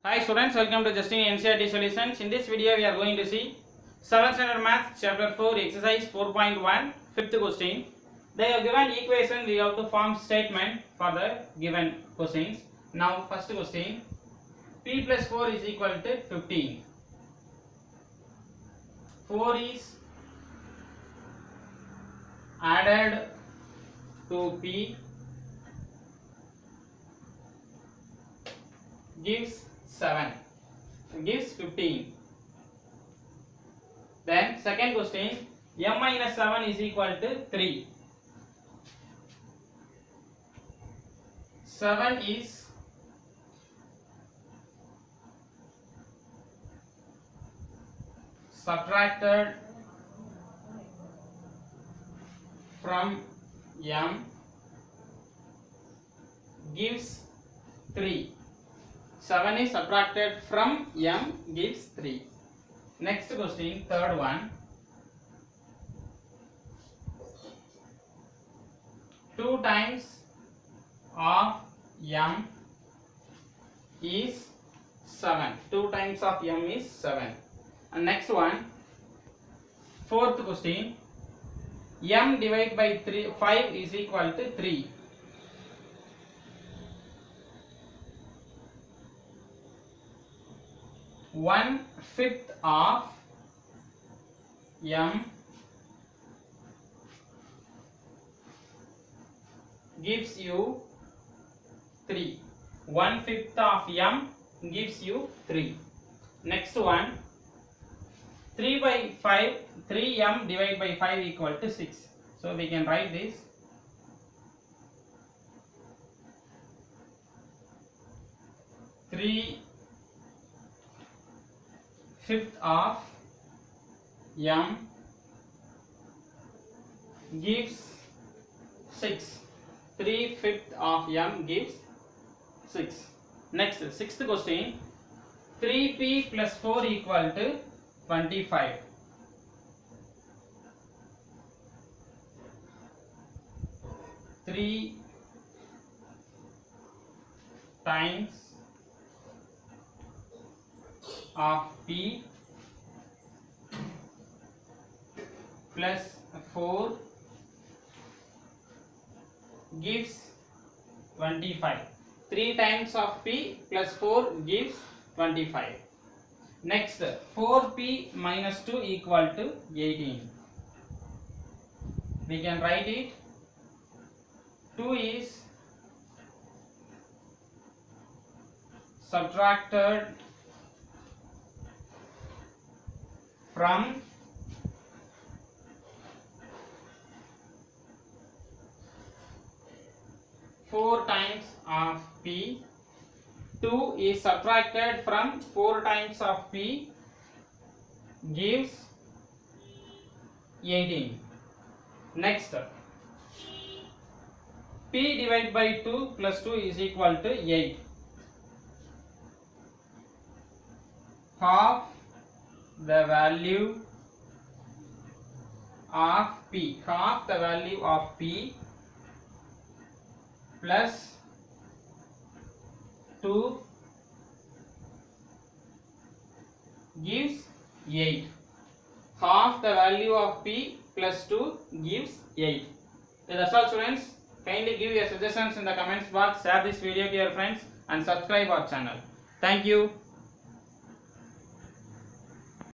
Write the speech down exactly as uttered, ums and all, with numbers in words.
Hi students, welcome to Justin N C R T Solutions. In this video, we are going to see seventh Standard Maths Chapter four, Exercise four point one, fifth question. They have given equation, we have to form statement for the given questions. Now, first question, P plus four is equal to fifteen. four is added to P gives seven, gives fifteen. Then second question, m minus seven is equal to three. seven is subtracted from m gives three. seven is subtracted from m gives three. Next question, third one. two times of m is seven. two times of m is seven. And next one, fourth question. M divided by three, five is equal to three. one fifth of m gives you three. one fifth of m gives you three. Next one, three by five, three m divided by five equal to six. So we can write this. three fifth of m gives six. three fifth of m gives six. Next, sixth question. three p plus four equal to twenty-five. three times of p plus four gives twenty-five. three times of p plus four gives twenty-five. Next, four p minus two equal to eighteen. We can write it. two is subtracted from four times of p. two is subtracted from four times of p gives eighteen. Next, p divided by two plus two is equal to eight. Half the value of p, half the value of p plus two gives eight. Half the value of p plus two gives eight. So that's all students. Kindly give your suggestions in the comments box, share this video to your friends and subscribe our channel. Thank you.